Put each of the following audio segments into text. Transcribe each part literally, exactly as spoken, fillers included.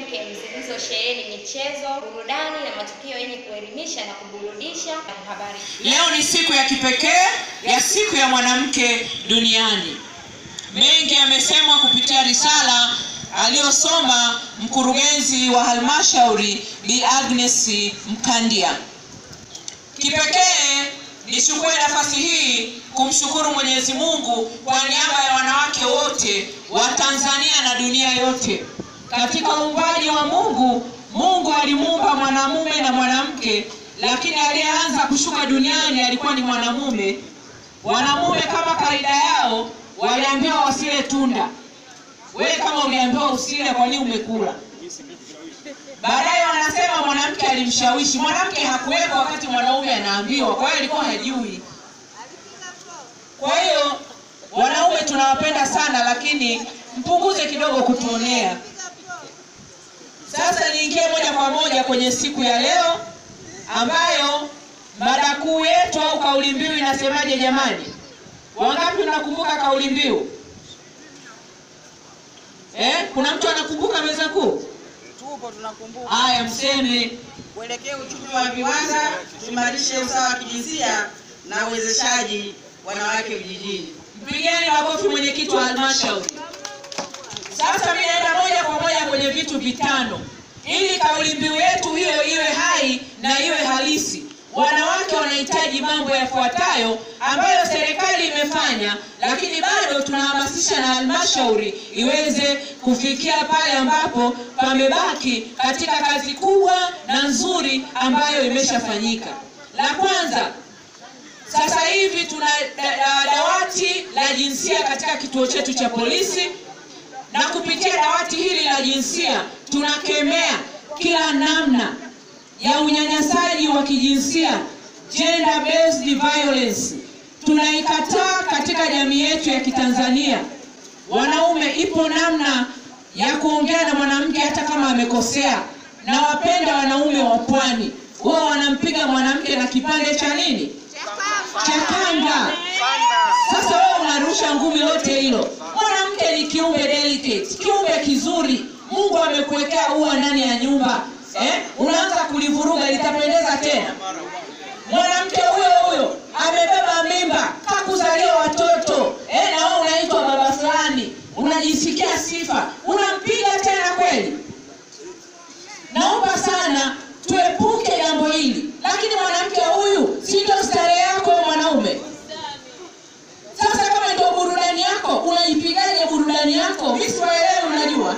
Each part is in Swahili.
kemkem zilizosheheni michezo, burudani na matukio yenye kuelimisha na kuburudisha na kuhabarisha. Leo ni siku ya kipekee ya siku ya mwanamke duniani. Mengi yamesemwa kupitia risala aliyosoma mkurugenzi wa halmashauri Bi Agnes Mkandia. Kipekee nichukue nafasi hii kumshukuru Mwenyezi Mungu kwa niaba ya wanawake wote wa Tanzania na dunia yote. Katika uumbaji wa Mungu, Mungu alimuumba mwanamume na mwanamke, lakini aliyeanza kushuka duniani alikuwa ni mwanamume. Wanamume kama kaida yao waliambiwa wasile tunda. Wewe kama uliambiwa usile, kwa nini umekula? Baadaye wanasema mwanamke alimshawishi. Mwanamke hakuwepo wakati mwanaume anaambiwa, kwa hiyo alikuwa hajui. Kwa hiyo wanaume tunawapenda sana, lakini mpunguze kidogo kutuonea. Sasa niingie moja kwa moja kwenye siku ya leo ambayo mada kuu yetu au kauli mbiu inasemaje jamani? Wangapi mnakumbuka kauli mbiu? Eh, kuna mtu anakumbuka meza kuu? Tupo tunakumbuka. Haya, mseme. Kuelekea uchumi wa viwanda, tuimarishe usawa wa kijinsia na uwezeshaji wanawake vijijini. Mpigeni makofi mwenyekiti wa halmashauri. Sasa mimi naenda moja kwa moja kwenye vitu vitano ili kauli mbiu yetu hiyo iwe hai na iwe halisi. Wanawake wanahitaji mambo yafuatayo ambayo serikali imefanya, lakini bado tunahamasisha na halmashauri iweze kufikia pale ambapo pamebaki katika kazi kubwa na nzuri ambayo imeshafanyika. La kwanza, sasa hivi tuna dawati la jinsia katika kituo chetu cha polisi, na kupitia dawati hili la jinsia tunakemea kila namna ya unyanyasaji wa kijinsia, gender based violence. Tunaikataa katika jamii yetu ya Kitanzania. Wanaume, ipo namna ya kuongea na mwanamke hata kama amekosea. Na wapenda wanaume wa pwani, wao wanampiga mwanamke na kipande cha nini? Cha kanga. Sasa wewe unarusha ngumi lote hilo. Mwanamke ni kiumbe delicate, kiumbe kizuri. Mungu amekuwekea ua ndani ya nyumba. Eh, unaanza kulivuruga, litapendeza tena? Mwanamke huyo huyo amebeba mimba, hakuzalia watoto, eh, na wewe unaitwa baba fulani, unajisikia sifa, unampiga tena kweli? Naomba sana tuepuke jambo hili. Lakini mwanamke huyu si ndio starehe yako mwanaume? Sasa kama ndio burudani yako, unaipigaje burudani yako? Mimi siwaelewi, unajua?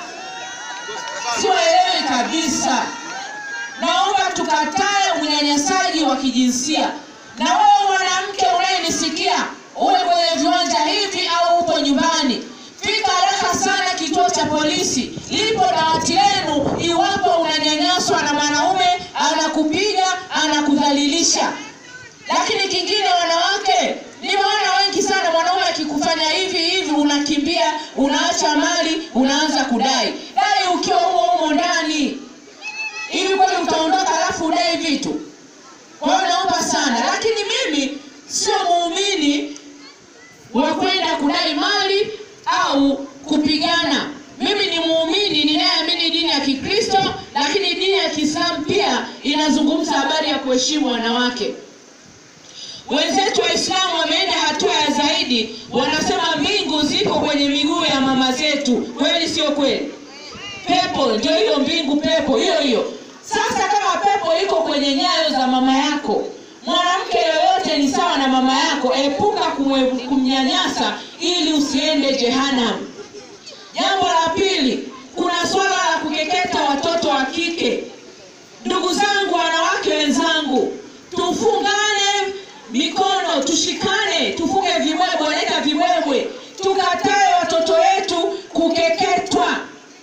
Siwaelewi kabisa. Naomba tukatae unyanyasaji wa kijinsia. Na wewe mwanamke unayenisikia, uwe kwenye viwanja hivi au upo nyumbani, fika haraka sana kituo cha polisi. Lipo dawati lenu iwapo unanyanyaswa na mwanaume, anakupiga, anakudhalilisha. Lakini kingine, wanawake, nimeona wengi sana mwanaume akikufanya hivi hivi unakimbia, unaacha mali, unaanza kudai. Dai ukiwa humo humo ndani. Hivi kweli utaondoka alafu udai vitu? Kwa hiyo naomba sana. Lakini mimi sio muumini wa kwenda kudai mali au kupigana. Mimi ni muumini ninayeamini dini ya Kikristo, lakini dini ya Kiislamu pia inazungumza habari ya kuheshimu wanawake. Wenzetu Waislamu wameenda hatua ya zaidi, wanasema mbingu ziko kwenye miguu ya mama zetu. Kweli sio kweli? Pepo ndio hiyo mbingu, pepo hiyo hiyo. Sasa kama pepo iko kwenye nyayo za mama yako, mwanamke yoyote ni sawa na mama yako. Epuka kumnyanyasa ili usiende jehanamu. Jambo la pili, kuna swala la kukeketa watoto wa kike. Ndugu zangu, wanawake wenzangu, tufungane mikono, tushikane, tufunge vibwebwe, wanaita vibwebwe. Tukatae watoto wetu kukeketwa.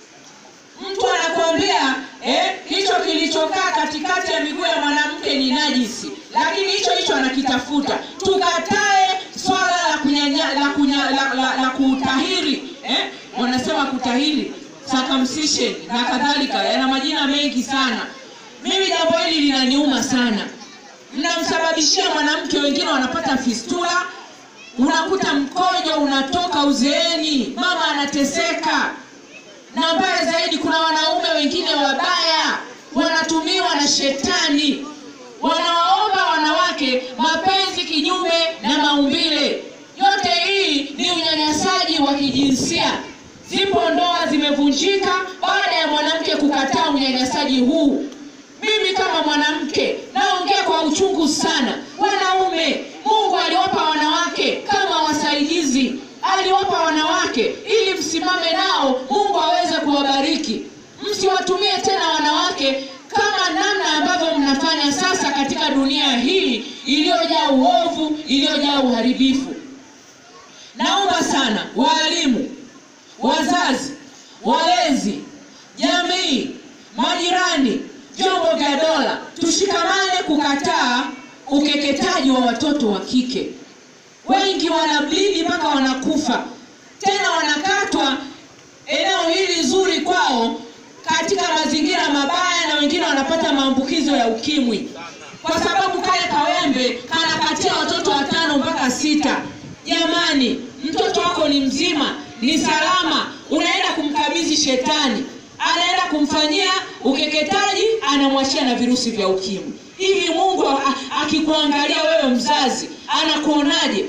Mtu anakuambia eh, hicho kilichokaa katikati ya miguu ya mwanamke ni najisi, lakini hicho hicho anakitafuta. Tukatae swala la kunyanya la kunya, la, la, la kutahiri, eh, wanasema kutahiri, circumcision na kadhalika, yana majina mengi sana. Mimi jambo hili linaniuma sana. Mnamsababishia mwanamke, wengine wanapata fistula, unakuta mkojo unatoka uzeeni, mama anateseka. Na mbaya zaidi, kuna wanaume wengine wabaya wanatumiwa na shetani, wanawaomba wanawake mapenzi kinyume na maumbile. Yote hii ni unyanyasaji wa kijinsia. Zipo ndoa zimevunjika baada ya mwanamke kukataa unyanyasaji huu. Mimi kama mwanamke naongea kwa uchungu sana. Wanaume, Mungu aliwapa wanawake kama wasaidizi. Aliwapa wanawake ili msimame nao, Mungu aweze kuwabariki. Msiwatumie tena wanawake kama namna ambavyo mnafanya sasa katika dunia hii iliyojaa uovu, iliyojaa uharibifu. Naomba sana walimu, wazazi, walezi, jamii, majirani, vyombo vya dola, tushikamane kukataa ukeketaji wa watoto wa kike. Wengi wanableed mpaka wanakufa, tena wanakatwa eneo hili zuri kwao katika mazingira mabaya, na wengine wanapata maambukizo ya ukimwi kwa sababu kale kawembe kanakatia watoto watano mpaka sita. Jamani, mtoto wako ni mzima, ni salama, unaenda kumkabidhi shetani, anaenda kumfanyia ukeketaji, anamwachia na virusi vya ukimwi. Hivi Mungu akikuangalia wewe mzazi anakuonaje?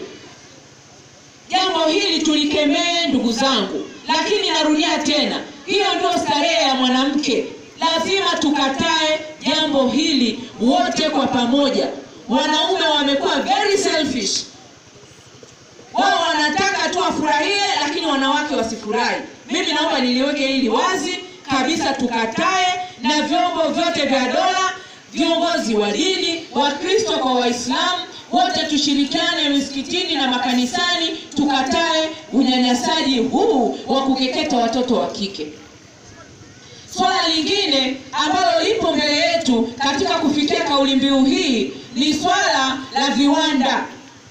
Jambo hili tulikemee ndugu zangu, lakini narudia tena, hiyo ndio starehe ya mwanamke. Lazima tukatae jambo hili wote kwa pamoja. Wanaume wamekuwa very selfish. Wao wanataka tu afurahie, lakini wanawake wasifurahi. Mimi naomba niliweke hili wazi kabisa, tukatae, na vyombo vyote vya dola, viongozi wa dini, Wakristo kwa Waislamu, wote tushirikiane misikitini na makanisani, tukatae unyanyasaji huu wa kukeketa watoto wa kike. Swala lingine ambalo lipo mbele yetu katika kufikia kauli mbiu hii ni swala la viwanda.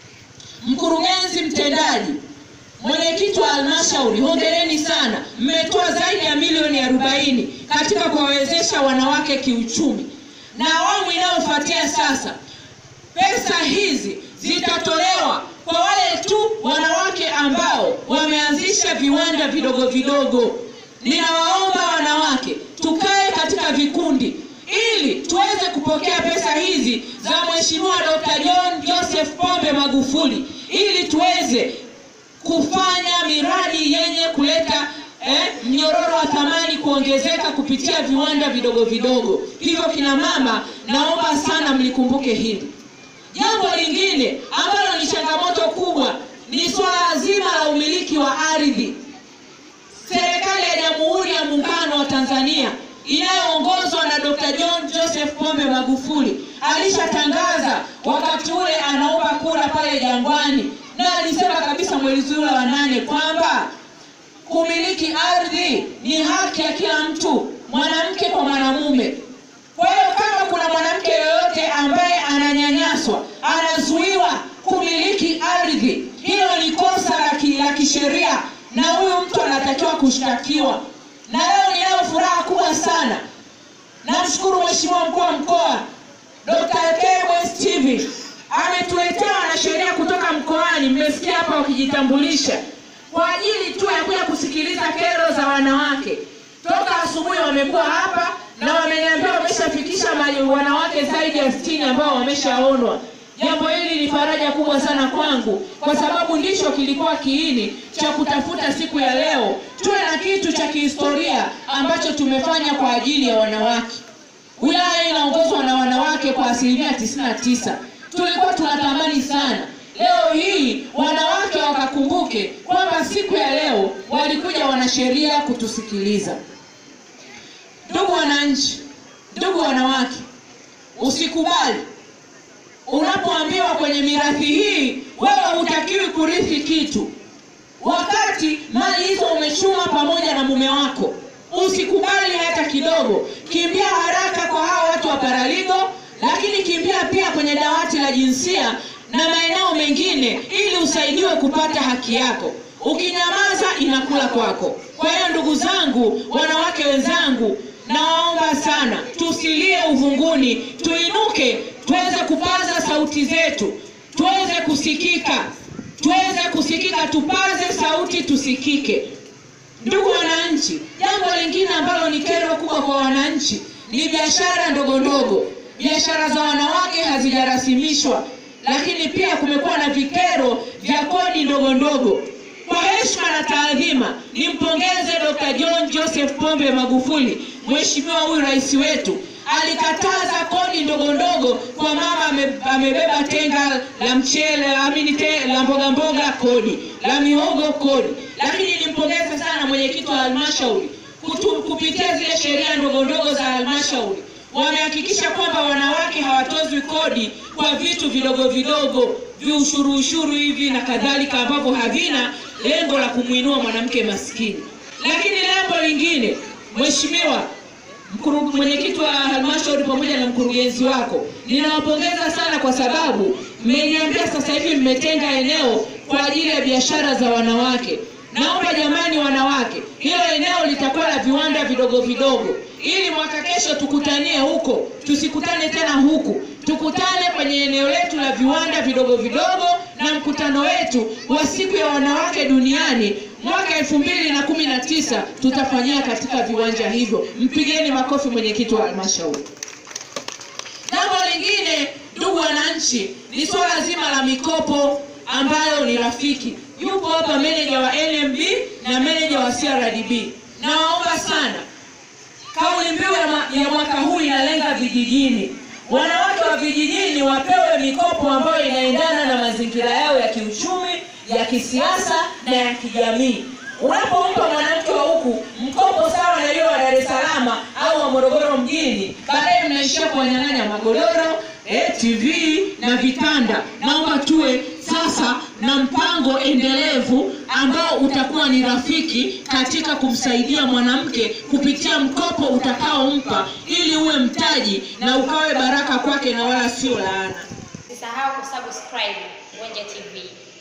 Mkurugenzi mtendaji, mwenyekiti wa halmashauri, hongereni sana. Mmetoa zaidi ya milioni arobaini katika kuwawezesha wanawake kiuchumi. Na awamu inayofuatia sasa, pesa hizi zitatolewa kwa wale tu wanawake ambao wameanzisha viwanda vidogo vidogo. Ninawaomba wanawake tukae katika vikundi ili tuweze kupokea pesa hizi za Mheshimiwa Dokta John Joseph Pombe Magufuli, ili tuweze kufanya miradi yenye kuleta eh, mnyororo wa thamani kuongezeka kupitia viwanda vidogo vidogo. Hivyo kina mama, naomba sana mlikumbuke hili. Jambo lingine ambalo ni changamoto kubwa ni swala zima la umiliki wa ardhi. Serikali ya Jamhuri ya Muungano wa Tanzania inayoongozwa na Dokta John Joseph Pombe Magufuli alishatangaza wakati ule anaomba kura pale Jangwani, na alisema kabisa mwezi ule wa nane kwamba kumiliki ardhi ni haki ya kila mtu, mwanamke kwa mwanamume. Kwa hiyo kama kuna mwanamke yoyote ambaye ananyanyaswa, anazuiwa kumiliki ardhi, hilo ni kosa la kisheria na huyu mtu anatakiwa kushtakiwa. Na leo ninayo furaha kubwa sana. Namshukuru Mheshimiwa Mkuu wa Mkoa Dokta Kebwe Steve ametuletea wanasheria kutoka mkoani, mmesikia hapa wakijitambulisha, kwa ajili tu ya kuja kusikiliza kero za wanawake. Toka asubuhi wamekuwa hapa na wameniambia wameshafikisha wanawake zaidi ya sitini ambao wameshaonwa. Jambo hili ni faraja kubwa sana kwangu, kwa sababu ndicho kilikuwa kiini cha kutafuta siku ya leo tuwe na kitu cha kihistoria ambacho tumefanya kwa ajili ya wanawake. Wilaya inaongozwa na wanawake kwa asilimia tisini na tisa. Tulikuwa tunatamani sana leo hii wanawake wakakumbuke kwamba siku ya leo walikuja wanasheria kutusikiliza. Ndugu wananchi, ndugu wanawake, usikubali unapoambiwa kwenye mirathi hii wewe hutakiwi kurithi kitu, wakati mali hizo umechuma pamoja na mume wako. Usikubali hata kidogo. Kimbia haraka kwa hao watu wa paraligo, lakini kimbia pia kwenye dawati la jinsia na maeneo mengine ili usaidiwe kupata haki yako. Ukinyamaza inakula kwako. Kwa hiyo ndugu zangu, wanawake wenzangu, naomba sana tusilie uvunguni, tuinuke, tuweze kupaza sauti zetu, tuweze kusikika, tuweze kusikika, tupaze sauti tusikike. Ndugu wananchi, jambo lingine ambalo ni kero kubwa kwa wananchi ni biashara ndogo ndogo. Biashara za wanawake hazijarasimishwa, lakini pia kumekuwa na vikero vya kodi ndogo ndogo. Kwa heshima na taadhima, nimpongeze Doctor John Joseph Pombe Magufuli, mheshimiwa huyu rais wetu. Alikataza kodi ndogo ndogo kwa mama amebeba tenga la mchele, amini te, la mboga mboga kodi, la mihogo kodi. Lakini nimpongeze sana mwenyekiti wa halmashauri kupitia zile sheria ndogo ndogo za halmashauri. Wamehakikisha kwamba wanawake hawatozwi kodi kwa vitu vidogo vidogo, viushuru ushuru hivi na kadhalika, ambavyo havina lengo la kumuinua mwanamke maskini. Lakini jambo lingine, mheshimiwa mwenyekiti wa halmashauri pamoja na mkurugenzi wako, ninawapongeza sana kwa sababu mmeniambia sasa hivi mmetenga eneo kwa ajili ya biashara za wanawake. Naomba jamani wanawake, hilo eneo litakuwa la viwanda vidogo vidogo, ili mwaka kesho tukutanie huko, tusikutane tena huku. Tukutane kwenye eneo letu la viwanda vidogo vidogo, na mkutano wetu wa siku ya wanawake duniani mwaka elfu mbili na kumi na tisa tutafanyia katika viwanja hivyo. Mpigeni makofi mwenyekiti wa halmashauri. Jambo lingine, ndugu wananchi, ni swala zima la mikopo ambayo ni rafiki. Yupo hapa meneja wa N M B na meneja wa C R D B. Naomba sana, kauli mbiu ya mwaka huu inalenga vijijini. Wanawake wa vijijini wapewe mikopo ambayo inaendana na mazingira yao ya kiuchumi, ya kisiasa na ya kijamii. Unapompa mwanamke wa huku mkopo sawa na yule wa Dar es Salaam au wa Morogoro mjini, baadaye mnaishia kuwanyang'anya magodoro, eh, T V na vitanda. Naomba tuwe sasa na mpango endelevu ambao utakuwa ni rafiki katika kumsaidia mwanamke kupitia mkopo utakaompa, ili uwe mtaji na ukawe baraka kwake na wala sio laana. Usisahau kusubscribe Mwenje T V.